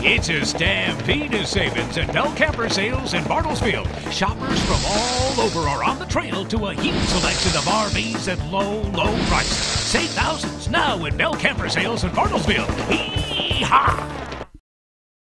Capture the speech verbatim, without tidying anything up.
It's a stampede of savings at Bell Camper Sales in Bartlesville. Shoppers from all over are on the trail to a huge selection of R Vs at low, low prices. Save thousands now at Bell Camper Sales in Bartlesville. Hee-haw!